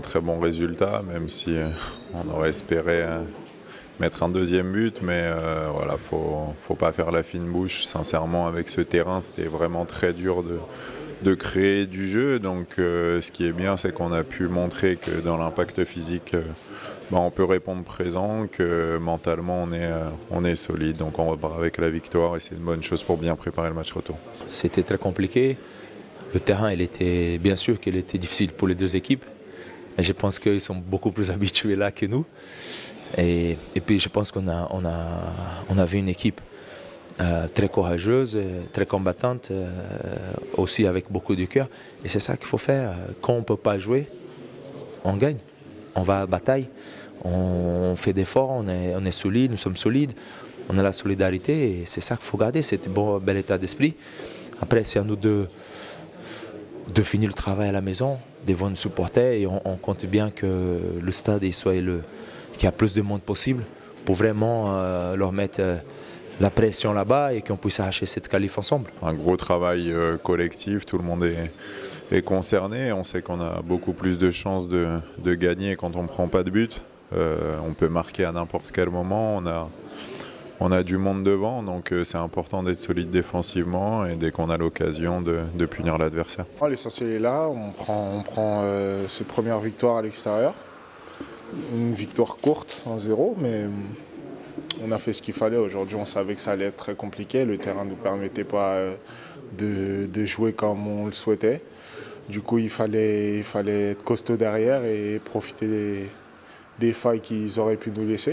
très bon résultat, même si on aurait espéré mettre un deuxième but, mais voilà, faut pas faire la fine bouche. Sincèrement, avec ce terrain, c'était vraiment très dur de créer du jeu. Donc ce qui est bien, c'est qu'on a pu montrer que dans l'impact physique, on peut répondre présent, que mentalement on est solide. Donc on repart avec la victoire et c'est une bonne chose pour bien préparer le match retour. C'était très compliqué. Le terrain, bien sûr qu'il était difficile pour les deux équipes. Mais je pense qu'ils sont beaucoup plus habitués là que nous. Et puis je pense qu'on a vu une équipe très courageuse, très combattante, aussi avec beaucoup de cœur. Et c'est ça qu'il faut faire. Quand on ne peut pas jouer, on gagne. On va à la bataille, on fait d'efforts, on est solide, nous sommes solides, on a la solidarité et c'est ça qu'il faut garder, c'est un bel état d'esprit. Après, c'est à nous de finir le travail à la maison, devant nos supporters et on compte bien que le stade soit qu'il y a plus de monde possible pour vraiment leur mettre la pression là-bas et qu'on puisse arracher cette qualif ensemble. Un gros travail collectif, tout le monde est concerné. On sait qu'on a beaucoup plus de chances de gagner quand on ne prend pas de but. On peut marquer à n'importe quel moment. On a du monde devant, donc c'est important d'être solide défensivement et dès qu'on a l'occasion de punir l'adversaire. L'essentiel est là, on prend cette première victoire à l'extérieur. Une victoire courte, 1-0, mais on a fait ce qu'il fallait. Aujourd'hui, on savait que ça allait être très compliqué. Le terrain ne nous permettait pas de jouer comme on le souhaitait. Du coup, il fallait être costaud derrière et profiter des failles qu'ils auraient pu nous laisser.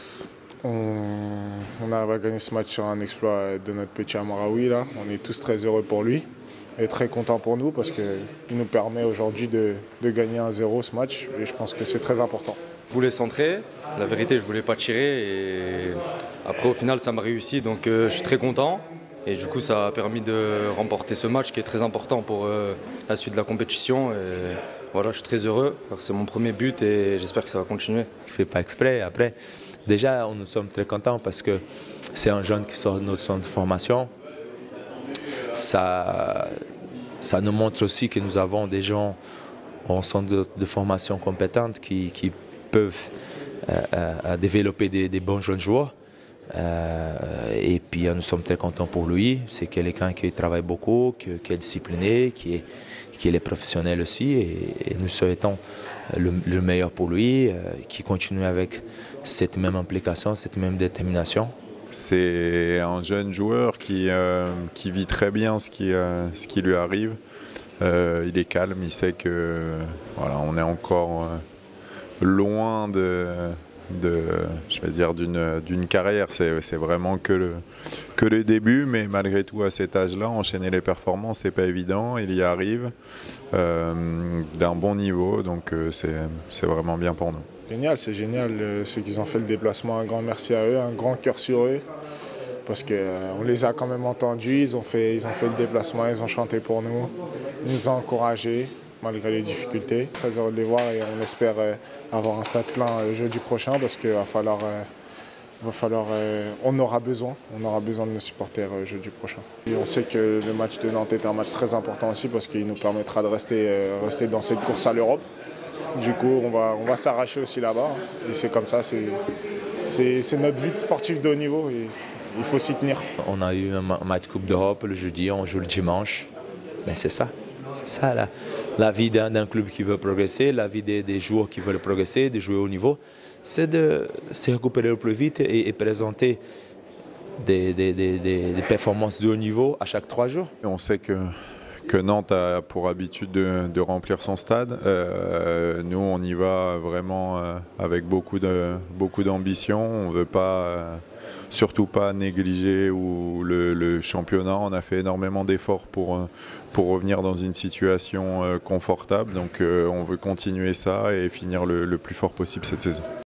On arrive à gagner ce match sur un exploit de notre petit Amraoui. Là. On est tous très heureux pour lui et très contents pour nous parce qu'il nous permet aujourd'hui de gagner 1-0 ce match et je pense que c'est très important. Je voulais centrer, la vérité je voulais pas tirer et après au final ça m'a réussi donc je suis très content et du coup ça a permis de remporter ce match qui est très important pour la suite de la compétition et voilà, je suis très heureux, c'est mon premier but et j'espère que ça va continuer. Je ne fais pas exprès, après déjà nous sommes très contents parce que c'est un jeune qui sort de notre centre de formation. Ça nous montre aussi que nous avons des gens en centre de formation compétentes qui peuvent développer des bons jeunes joueurs. Et puis nous sommes très contents pour lui. C'est quelqu'un qui travaille beaucoup, qui est discipliné, qui est professionnel aussi. Et nous souhaitons le meilleur pour lui, qui continue avec cette même implication, cette même détermination. C'est un jeune joueur qui vit très bien ce qui lui arrive. Il est calme, il sait que voilà, on est encore loin je vais dire d'une carrière. C'est vraiment que le début, mais malgré tout à cet âge-là, enchaîner les performances, c'est pas évident. Il y arrive d'un bon niveau, donc c'est vraiment bien pour nous. Génial, c'est génial ceux qui ont fait le déplacement. Un grand merci à eux, un grand cœur sur eux. Parce qu'on les a quand même entendus, ils ont fait le déplacement, ils ont chanté pour nous, ils nous ont encouragés malgré les difficultés. Très heureux de les voir et on espère avoir un stade plein jeudi prochain parce qu'il on aura besoin de nos supporters jeudi prochain. Et on sait que le match de Nantes est un match très important aussi parce qu'il nous permettra de rester dans cette course à l'Europe. Du coup, on va s'arracher aussi là-bas et c'est comme ça, c'est notre vie de sportif de haut niveau. Et il faut s'y tenir. On a eu un match Coupe d'Europe le jeudi, on joue le dimanche. Mais c'est ça. C'est ça la vie d'un club qui veut progresser, la vie des joueurs qui veulent progresser, de jouer au niveau. C'est de se récupérer le plus vite et présenter des performances de haut niveau à chaque 3 jours. On sait que Nantes a pour habitude de remplir son stade. Nous, on y va vraiment avec beaucoup d'ambition. On ne veut pas, surtout pas négliger le championnat. On a fait énormément d'efforts pour revenir dans une situation confortable. Donc on veut continuer ça et finir le plus fort possible cette saison.